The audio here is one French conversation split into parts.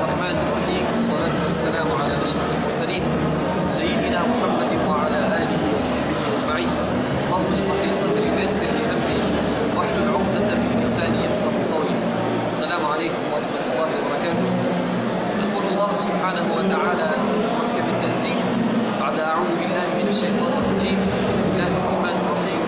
الرحمن الرحيم والصلاة والسلام على أشرف المرسلين سيدنا محمد وعلى آله وصحبه أجمعين. اللهم اشرح لي صدري ويسر لي أمري واحلل عقدة من لساني يفقهوا قولي. السلام عليكم ورحمة الله وبركاته. يقول الله سبحانه وتعالى في محكم التنزيل بعد أعوذ بالله من الشيطان الرجيم بسم الله الرحمن الرحيم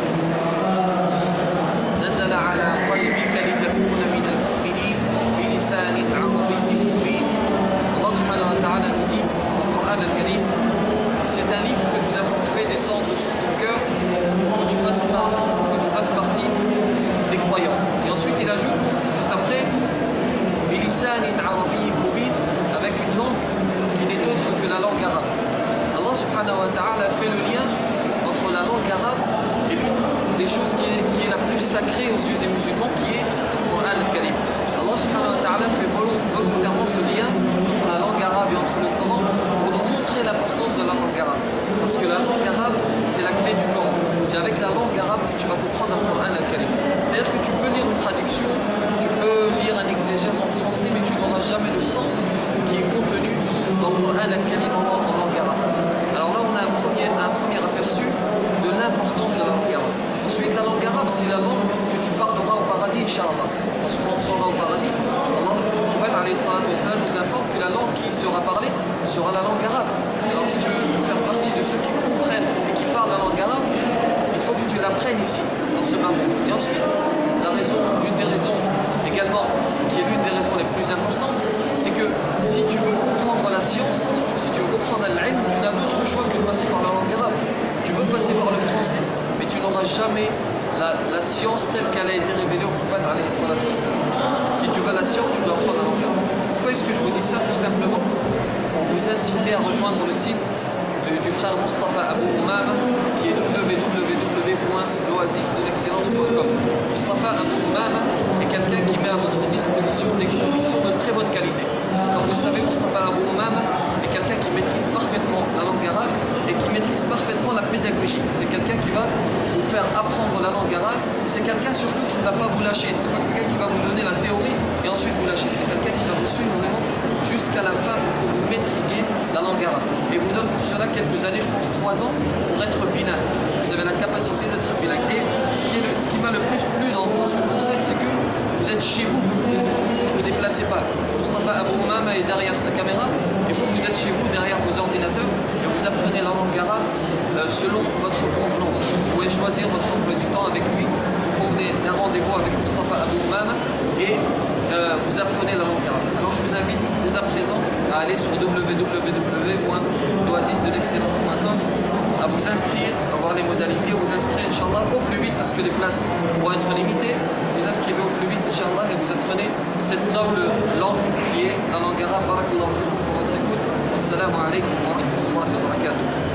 نزل على قلبك لتكون من المؤمنين بلسان عربي مبين. Allah subhanahu wa ta'ala nous dit dans le Coran al-Karim, c'est un livre que nous avons fait descendre sur ton cœur pour que tu fasses partie des croyants. Et ensuite il ajoute, juste après, بلسان عربي مبين, avec une langue qui n'est autre que la langue arabe. Allah subhanahu wa ta'ala fait le lien entre la langue arabe et l'une des choses qui est la plus sacrée aux yeux des musulmans, qui est le Coran al-Karim. Allah subhanahu wa ta'ala fait volontairement ce lien entre la langue arabe et entre le Coran pour nous montrer l'importance de la langue arabe. Parce que la langue arabe, c'est la clé du Coran. C'est avec la langue arabe que tu vas comprendre le Coran al-Karim. C'est-à-dire que tu peux lire une traduction, tu peux lire un exégèse en français, mais tu n'auras jamais le sens qui est contenu dans le Coran al-Karim en langue arabe. Alors là, on a un premier aperçu de l'importance de la langue arabe. Ensuite, la langue arabe, c'est la langue que tu parleras au paradis, Inch'Allah. Lorsqu'on entrera au paradis, Allah nous informe que la langue qui sera parlée sera la langue arabe. Alors, si tu veux faire partie de ceux qui comprennent et qui parlent la langue arabe, il faut que tu l'apprennes ici, dans ce bas monde. Et ensuite, l'une des raisons également, qui est l'une des raisons les plus importantes, c'est que si tu veux comprendre la science, si tu veux comprendre l'ilm, tu n'as d'autre choix que de passer par la langue arabe. Tu veux passer par le français, mais tu n'auras jamais la science telle qu'elle a été révélée au prophète alayhi salatu wassalam. Si tu veux la science, tu dois apprendre la langue arabe. Pourquoi est-ce que je vous dis ça? Tout simplement pour vous inciter à rejoindre le site du frère Mustafa Abou Umama, qui est www.l'oasisdelexcellence.com. Mustafa Abou Umama est quelqu'un qui met à votre disposition des cours qui sont de très bonne qualité. Comme vous savez, Mustafa Abou Umama est quelqu'un qui maîtrise parfaitement la langue arabe et qui maîtrise parfaitement la pédagogie. C'est quelqu'un qui va vous faire apprendre la langue arabe, et c'est quelqu'un surtout qui ne va pas vous lâcher. C'est pas quelqu'un qui va vous donner la théorie et ensuite vous lâcher. C'est quelqu'un qui va vous suivre vraiment jusqu'à la fin pour que vous maîtrisiez la langue arabe. Et vous donne pour cela quelques années, je pense 3 ans, pour être bilingue. Vous avez la capacité d'être bilingue. Et ce qui m'a le plus plu dans ce concept, c'est que vous êtes chez vous, vous ne vous déplacez pas. Mustafa Abou Umama est derrière sa caméra, et vous êtes chez vous, derrière vos ordinateurs, et vous apprenez la langue arabe selon votre convenance. Vous pouvez choisir votre emploi du temps avec lui, vous prenez un rendez-vous avec Mustafa Abou Umama, et vous apprenez la langue arabe. Alors je vous invite dès à présent à aller sur www.l'oasisdelexcellence.com, à vous inscrire, à voir les modalités, vous inscrire Inch'Allah au plus vite parce que les places vont être limitées. Vous inscrivez au plus vite Inch'Allah et vous apprenez cette noble langue qui est la langue arabe. Barakallahu fikum pour votre écoute. Wassalamu alaikum wa rahmatullahi wa barakatuh.